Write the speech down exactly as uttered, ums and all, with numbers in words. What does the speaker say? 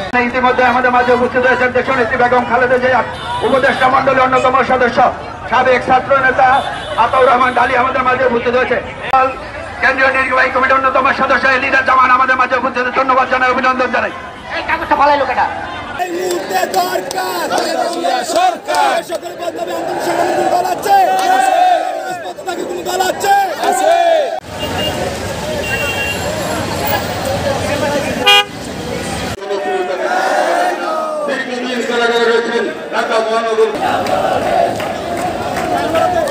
ইতিমধ্যে আমাদের মাঝে উপস্থিত হয়েছেন দেশনেত্রী বেগম খালেদা জিয়া উপদেষ্টা মন্ডলীর অন্যতম সদস্য সাবেক ছাত্র নেতা আতাউর রহমান ডালি আমাদের মাঝে উপস্থিত হয়েছে। কেন্দ্রীয় নির্বাহী কমিটির অন্যতম সদস্য এলিজা জামান আমাদের মাঝে উপস্থিত। ধন্যবাদ জানাই, অভিনন্দন জানাই। এই কাগজটা ফালাইলো কেটা? এই মুহূর্তে দরকার সরকার সকল পদ্ধতি আন্দোলন সংগ্রামী দল আছে রাজপথে কোনো দল আছে আছে ঢাকা মহানগর